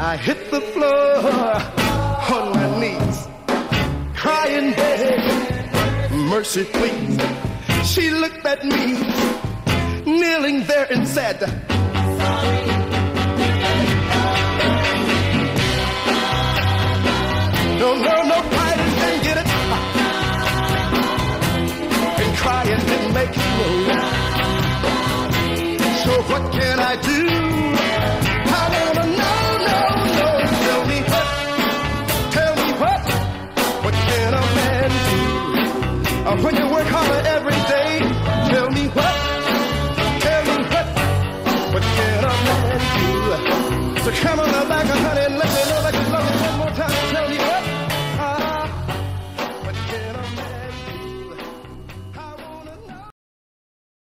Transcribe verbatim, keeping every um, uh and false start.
I hit the floor on my knees, crying, begging, mercy please. She looked at me, kneeling there and said, sorry. No, no, no, crying didn't get it. And crying didn't make it move. So what can I do? I wanna know, no, no. Tell me what, tell me what, what can a man do? Uh, when you work harder every day, tell me what, tell me what, what can a man do? So come on back